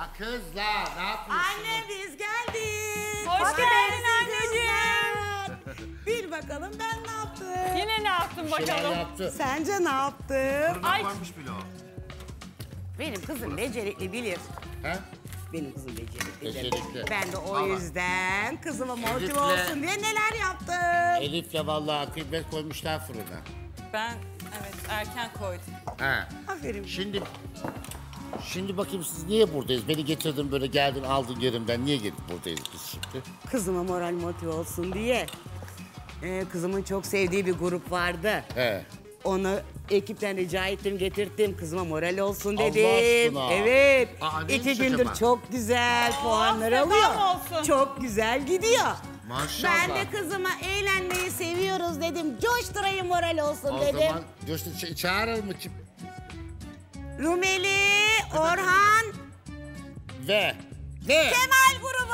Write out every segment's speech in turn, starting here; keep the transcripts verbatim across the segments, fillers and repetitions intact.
Ha, kızlar ne yapıyorsunuz? Anne biz geldik. Hoş Hoş geldin anneciğim. Bil bakalım ben ne yaptım? Yine ne yaptın Bir şeyler bakalım? yaptı. Sence ne yaptım? Ay. Varmış bile o. Benim kızım becerikli bilir. He? Benim kızım becerikli. Becerikli. Ben de o Ama yüzden kızıma motive Elif'le- olsun diye neler yaptım. Elif'le vallahi kıymet koymuşlar fırına. Ben evet erken koydum. He. Aferin. Şimdi şimdi bakayım siz niye buradayız? Beni getirdin böyle geldin aldın yerimden. Niye gelip buradayız biz şimdi? Kızıma moral motive olsun diye. Ee, kızımın çok sevdiği bir grup vardı. He. Onu ekipten rica ettim, getirttim. Kızıma moral olsun Allah dedim. aşkına. Evet. Aa, neymiş İki gündür acaba? çok güzel puanlar selam alıyor. olsun. Çok güzel gidiyor. Maşallah. Ben de kızıma eğlenmeyi seviyoruz dedim. Coşturayım moral olsun O dedim. zaman Coştu ç- çağırır mı kim? Rumeli, Orhan, Ve ve Kemal grubu.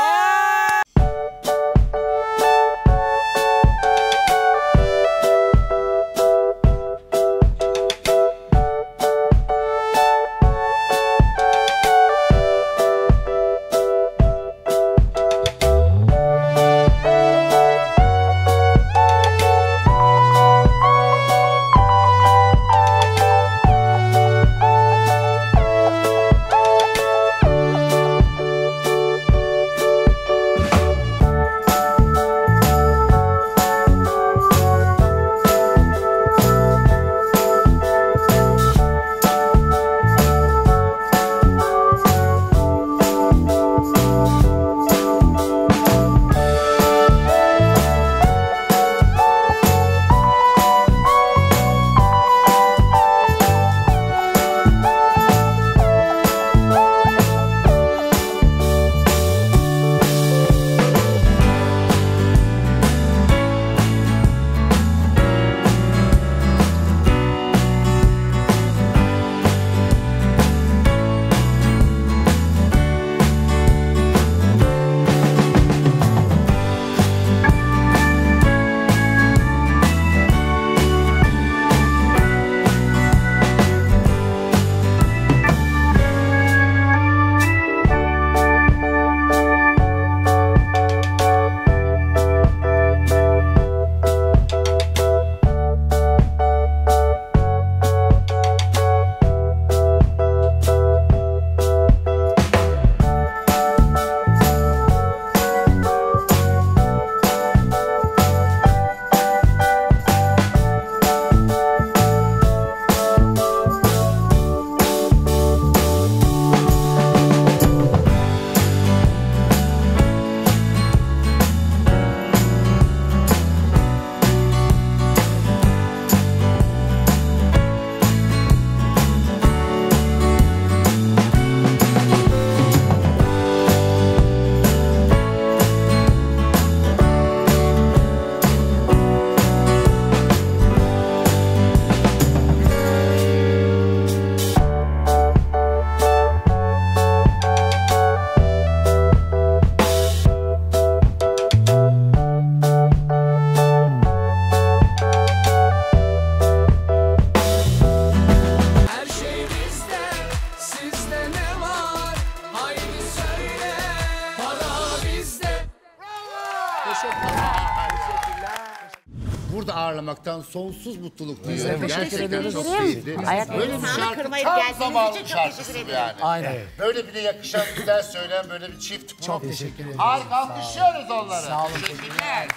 Burada ağırlamaktan sonsuz mutluluk duyuyorum. teşekkür Gerçekten ederiz. çok keyifli. Böyle bir şarkı tam zamanlı şarkısı yani. Aynen. Böyle bir de yakışan güzel söyleyen böyle bir çift. Çok teşekkür ederim. Harika, alkışlıyoruz onları. Sağ olun. Teşekkürler.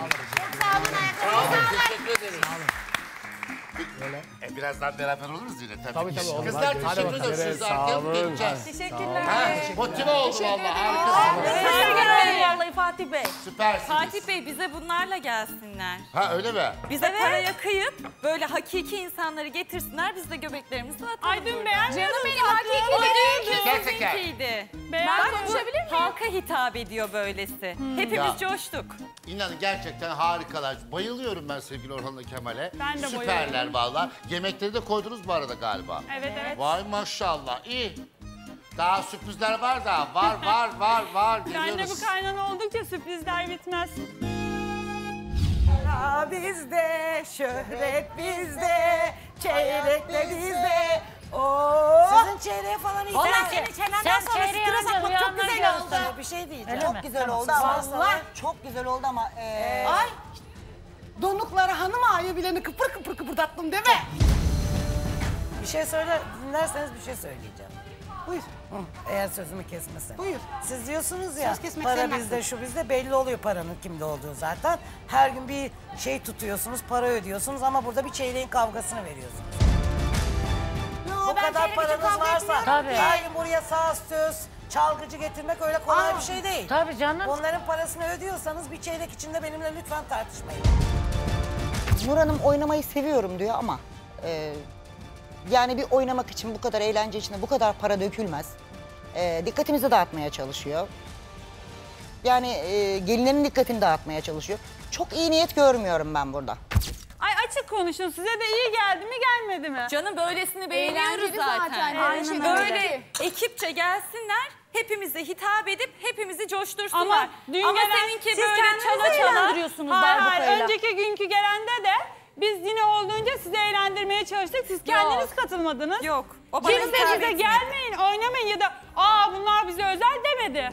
Sağ olun Sağ olun, ayaklarınızı sağlık. teşekkür ederiz. E, birazdan beraber oluruz yine tabii. Tabii, tabii, olur. Kızlar Hadi teşekkür bakalım. ederim. Siz Sağ arkaya olun. geleceğiz. Teşekkürler. Ha, motive oldu valla. Harikasınız. Teşekkür vallahi Fatih Bey. Süpersiniz. Fatih Bey bize bunlarla gelsinler. Ha öyle mi? Bize paraya kıyıp böyle hakiki insanları getirsinler. Biz de göbeklerimizi atalım. Ay dün beğenmiyordum. Canım benim hakiki Teker değil. teker. Sizinkiydi. Ben konuşabilir miyim? Halka hitap ediyor böylesi. Hepimiz Ya. coştuk. İnanın gerçekten harikalar. Bayılıyorum ben sevgili Orhan'la Kemal'e. Ben de Süperler bayılıyorum. valla. Yemekleri de koydunuz bu arada galiba. Evet evet. Vay maşallah. İyi. Daha sürprizler var da. Var var var var. Bence Geliyoruz. bu kaynana oldukça sürprizler bitmez. Para bizde, şöhret bizde, çeyrek de bizde, Oo. Sizin çeyreğe falan iyi. Vallahi Sen- senin çenenden Sen sonra çeyreği stres anca atmak çok rüyandan güzel görürsün. oldu. Sana bir şey diyeceğim. Öyle mi? Çok güzel Tamam. oldu ama Vallahi. aslında çok güzel oldu ama e, Ay. Donukları hanım ağaya bileni kıpır kıpır kıpırdattım değil mi? bir şey söyle dinlerseniz bir şey söyleyeceğim. Buyur. Eğer sözümü kesmesin. Buyur. Siz diyorsunuz ya Söz kesmek para senin bizde hakkın. şu bizde belli oluyor paranın kimde olduğu zaten. Her gün bir şey tutuyorsunuz, para ödüyorsunuz ama burada bir çeyreğin kavgasını veriyorsunuz. O kadar paranız varsa Tabii. her gün buraya saz, söz, çalgıcı getirmek öyle kolay Aa, bir şey değil. Tabii canım. Onların parasını ödüyorsanız bir çeyrek içinde benimle lütfen tartışmayın. Nur Hanım oynamayı seviyorum diyor ama e, yani bir oynamak için bu kadar eğlence içinde bu kadar para dökülmez. E, dikkatimizi dağıtmaya çalışıyor. Yani e, gelinlerin dikkatini dağıtmaya çalışıyor. Çok iyi niyet görmüyorum ben burada. Ay açık konuşun. Size de iyi geldi mi gelmedi mi? Canım böylesini beğeniyoruz Eğlenceli zaten. zaten. Aynen Şey öyle. Böyle ekipçe gelsinler, hepimize hitap edip hepimizi coştursunlar. Ama dün Ama gelen seninki siz böyle kendinizi çala çala. eğlendiriyorsunuz Hayır hayır. darbukayla. Önceki günkü gelende de biz yine olduğunca sizi eğlendirmeye çalıştık. Siz kendiniz katılmadınız. Yok. O bana Kimse hitap bize etmedi. gelmeyin, oynamayın ya da aa bunlar bize özel demedi.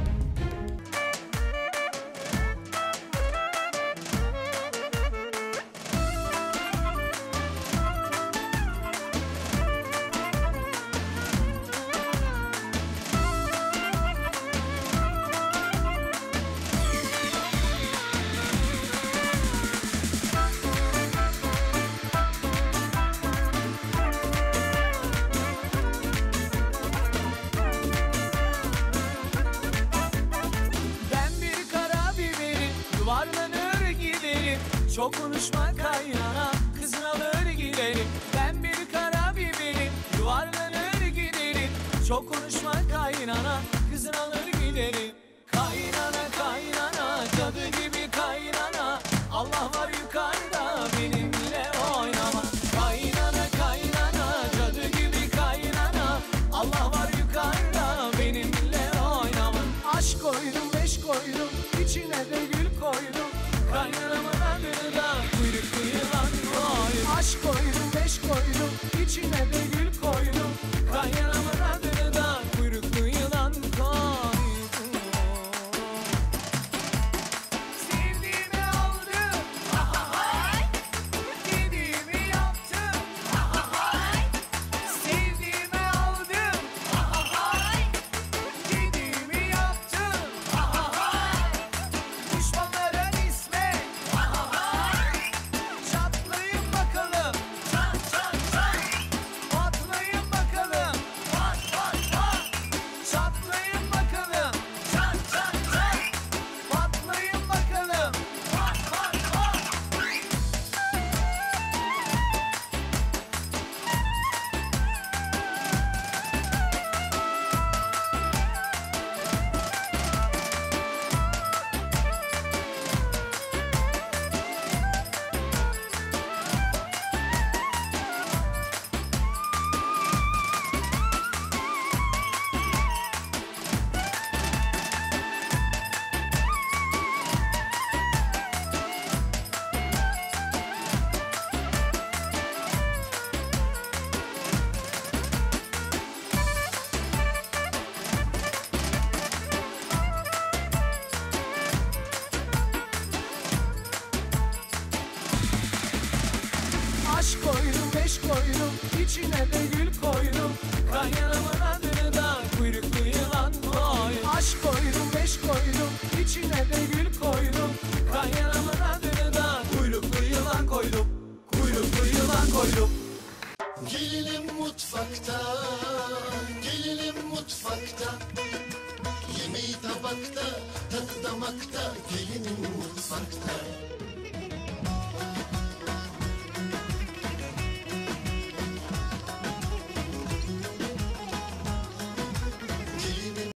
Ben bir kara biberim, yuvarlanır giderim. Çok konuşma kaynana, kızın alır giderim. Ben bir kara biberim, yuvarlanır giderim. Çok konuşma kaynana, kızın alır giderim. Kaynana kaynana, cadı gibi kaynana. Allah var yukarıda, benimle oynama. Kaynana kaynana, cadı gibi kaynana. Allah var yukarıda, benimle oynama. Aşk koydum, beş koydum, içine de gül koydum. Kaynanamın adını da kuyruklu yılan koydum. Aşk koydum, beş koydum, içine de gül koydum. Kaynanamın adını da kuyruklu yılan koydum. Sevdiğimi aldım, dediğimi yaptım. Sevdiğimi aldım, dediğimi yaptım. Düşmanların ismi, çatlayın bakalım. Patlayın bakalım. Çatlayın bakalım. Patlayın bakalım. Aşk koydum, beş koydum, içine de gül koydum. Kaynanamın adını da kuyruklu yılan koydum. Aşk koydum, beş koydum, içine de gül koydum. Kaynanamın adını da kuyruklu yılan koydum. Kuyruklu yılan koydum. Gelinim mutfakta, gelinim mutfakta. Yemeği tabakta, tadı damakta, gelinim mutfakta.